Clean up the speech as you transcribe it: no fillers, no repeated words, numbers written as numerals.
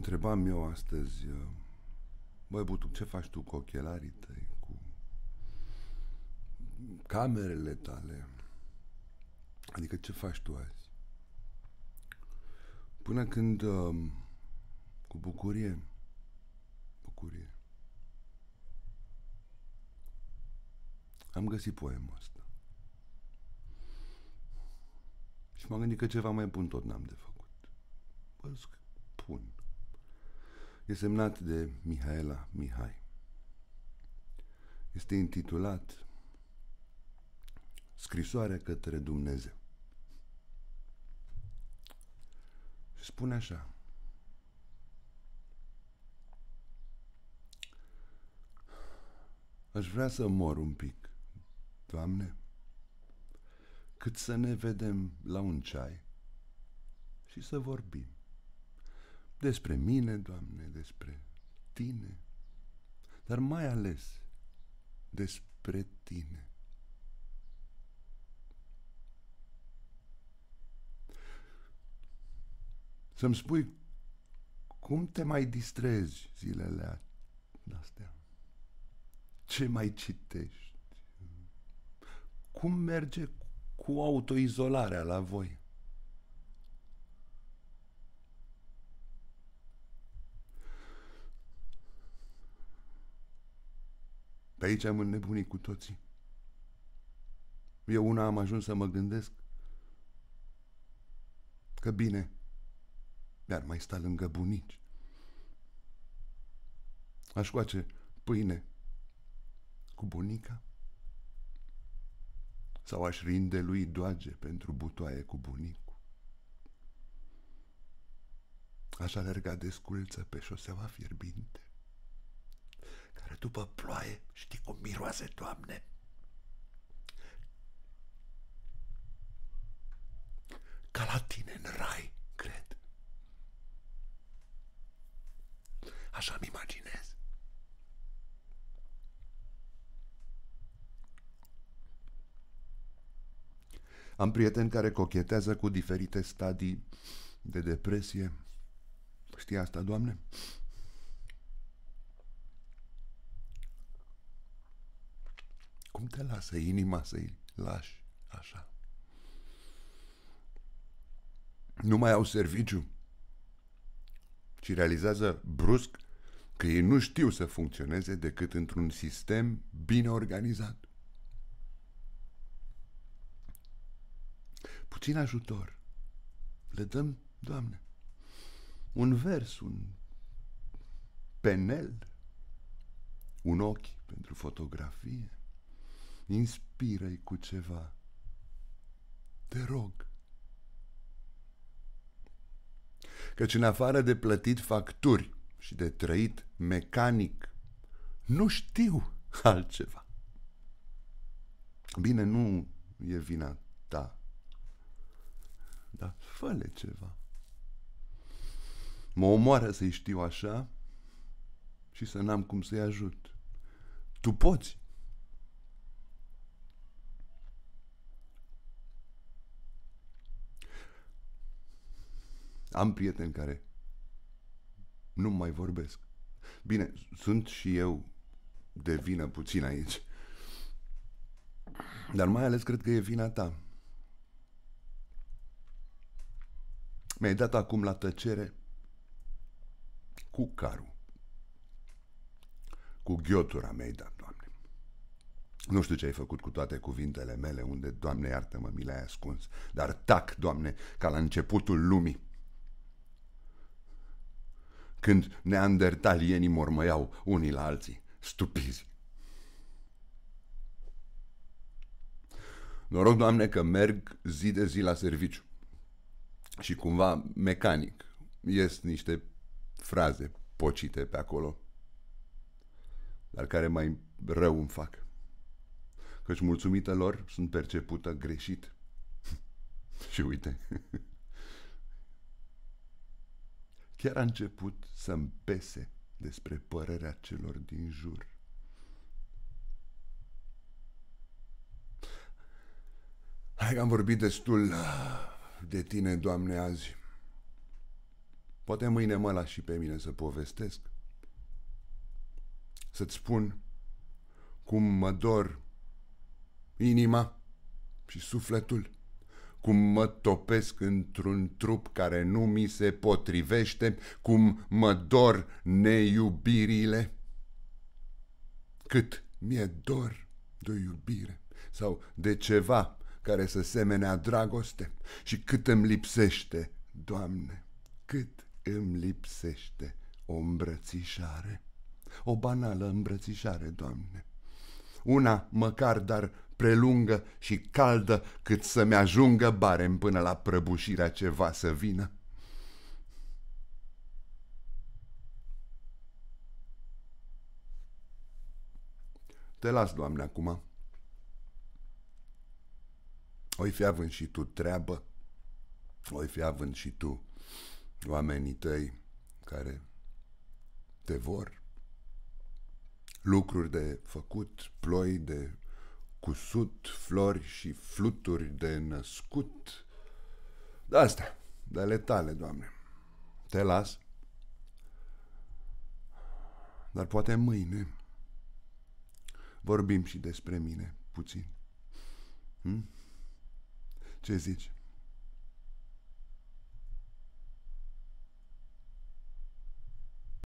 Întrebam eu astăzi, băi, Butu, ce faci tu cu ochelarii tăi, cu camerele tale? Adică ce faci tu azi? Până când, cu bucurie, am găsit poemul ăsta. Și m-am gândit că ceva mai bun tot n-am de făcut. Bă, spun. E semnat de Mihaela Mihai. Este intitulat Scrisoarea către Dumnezeu. Și spune așa: aș vrea să mor un pic, Doamne, cât să ne vedem la un ceai și să vorbim despre mine, Doamne, despre Tine, dar mai ales despre Tine. Să-mi spui cum te mai distrezi zilele astea, ce mai citești, cum merge cu autoizolarea la voi. Pe aici am înnebunit cu toții. Eu una am ajuns să mă gândesc că bine mi-ar mai sta lângă bunici. Aș face pâine cu bunica sau aș rinde lui doage pentru butoaie cu bunicul. Aș alerga desculță pe șoseaua fierbinte, care după ploaie știi cum miroase, Doamne? Ca la Tine în rai, cred. Așa-mi imaginez. Am prieteni care cochetează cu diferite stadii de depresie. Știi asta, Doamne? Cum te lasă inima să-i lași așa? Nu mai au serviciu, ci realizează brusc că ei nu știu să funcționeze decât într-un sistem bine organizat. Puțin ajutor le dăm, Doamne. Un vers, un penel, un ochi pentru fotografie. Inspiră-i cu ceva. Te rog. Căci în afară de plătit facturi și de trăit mecanic, nu știu altceva. Bine, nu e vina ta, dar fă-le ceva. Mă omoară să-i știu așa și să n-am cum să-i ajut. Tu poți. Am prieteni care nu mai vorbesc. Bine, sunt și eu de vină puțin aici, dar mai ales cred că e vina ta. Mi-ai dat acum la tăcere cu carul. Cu ghiotura mi-ai dat, Doamne. Nu știu ce ai făcut cu toate cuvintele mele, unde, Doamne, iartă-mă, mi le-ai ascuns. Dar tac, Doamne, ca la începutul lumii, când neandertalienii mormăiau unii la alții, stupizi. Noroc, Doamne, că merg zi de zi la serviciu și cumva mecanic ies niște fraze pocite pe acolo, dar care mai rău îmi fac, căci mulțumită lor sunt percepută greșit. Și uite, chiar a început să-mi pese despre părerea celor din jur. Hai că am vorbit destul de Tine, Doamne, azi. Poate mâine mă lași și pe mine să povestesc. Să-ți spun cum mă dor inima și sufletul, cum mă topesc într-un trup care nu mi se potrivește, cum mă dor neiubirile. Cât mi-e dor de o iubire sau de ceva care să semene a dragoste și cât îmi lipsește, Doamne, cât îmi lipsește o îmbrățișare, o banală îmbrățișare, Doamne. Una măcar, dar prelungă și caldă cât să-mi ajungă barem până la prăbușirea ceva să vină. Te las, Doamne, acum. Oi fi având și tu treabă, oi fi având și tu oamenii tăi care te vor, lucruri de făcut, ploi de cusut, flori și fluturi de născut. De astea, de ale tale, Doamne. Te las. Dar poate mâine vorbim și despre mine puțin. Ce zici?